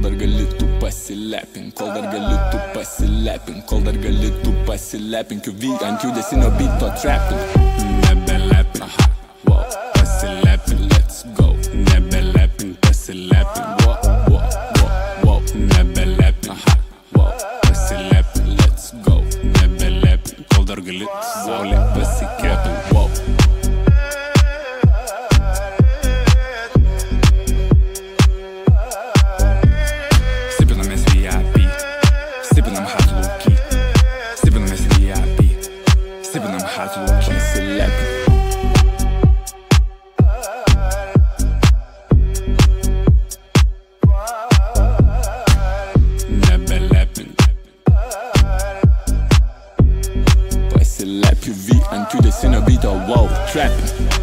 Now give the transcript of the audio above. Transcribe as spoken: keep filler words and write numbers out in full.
kol dar gali tu pasilepink, kol dar gali tu pasilepink, kol dar gali tu pasilepink, V ant judesinio beato trapping. Nebelepink, aha, wow, pasilepink, let's go. Nebelepink, pasilepink, wow, wow, wow, wow. Nebelepink, aha, wow, pasilepink, let's go. Nebelepink, kol dar gali zolė pasikepink, wow. Pasilepiu V ant judesinio beato, wow, trapping.